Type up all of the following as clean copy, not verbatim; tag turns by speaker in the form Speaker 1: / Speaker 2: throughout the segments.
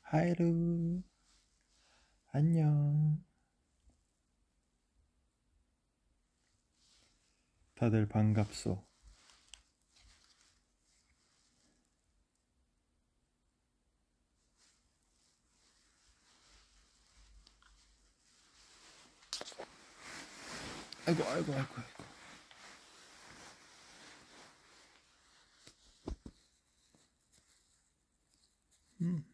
Speaker 1: 하이루 안녕. 다들 반갑소. 아이고. 음.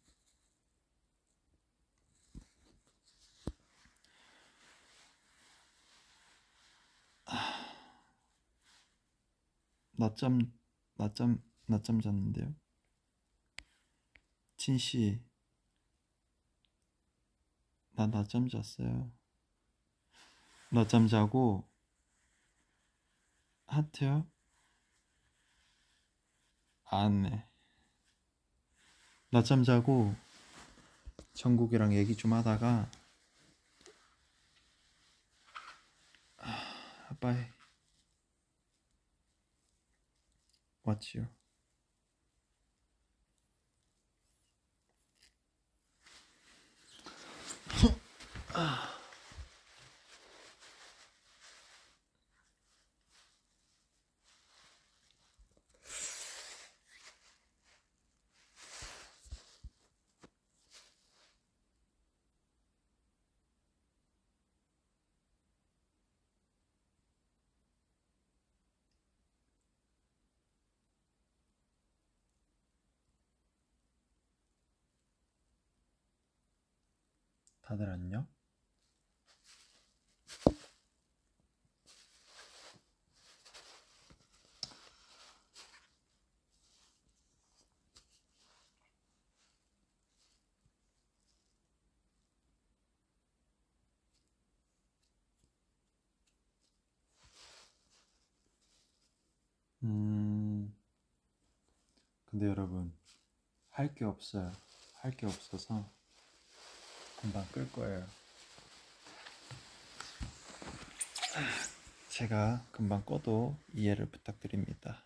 Speaker 1: 낮잠 잤는데요. 진씨, 나 낮잠 잤어요. 낮잠 자고 하트요? 안 해. 낮잠 자고 정국이랑 얘기 좀 하다가 빠이 왔지요. 다들 안녕? 근데 여러분, 할 게 없어요. 할 게 없어서 금방 끌 거예요. 제가 금방 꺼도 이해를 부탁드립니다.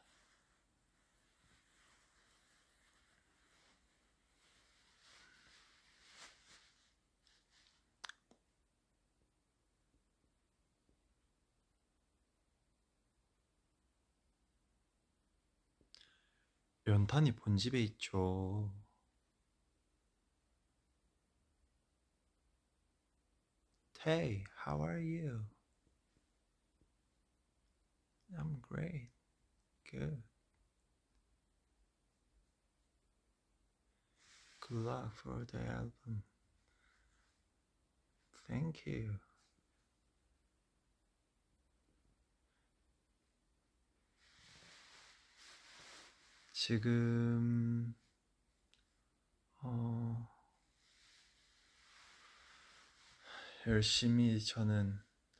Speaker 1: 연탄이 본집에 있죠. Hey, how are you? I'm great. Good. Good luck for the album. Thank you. 지금 열심히 저는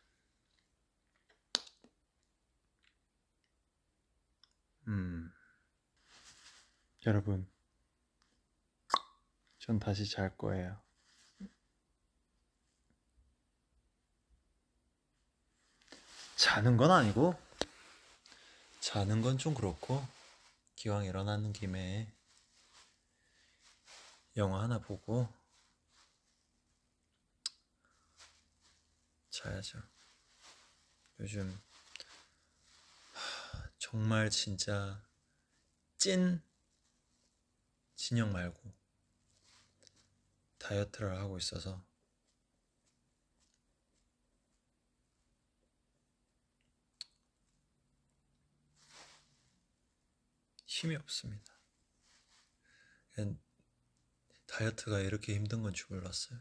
Speaker 1: 여러분, 전 다시 잘 거예요. 자는 건 아니고, 자는 건 좀 그렇고, 기왕 일어나는 김에 영화 하나 보고 자야죠. 요즘 정말 진짜 찐 진영 말고 다이어트를 하고 있어서 힘이 없습니다. 다이어트가 이렇게 힘든 건 줄 몰랐어요.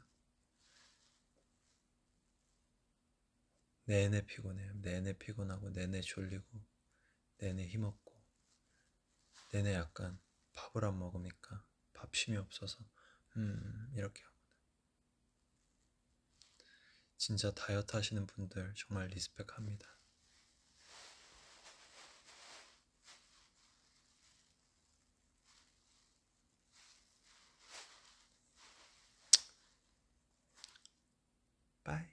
Speaker 1: 내내 피곤해요. 내내 피곤하고 내내 졸리고 내내 힘없고 내내 약간 밥을 안 먹으니까 밥심이 없어서 이렇게 하고. 진짜 다이어트 하시는 분들 정말 리스펙합니다. Bye.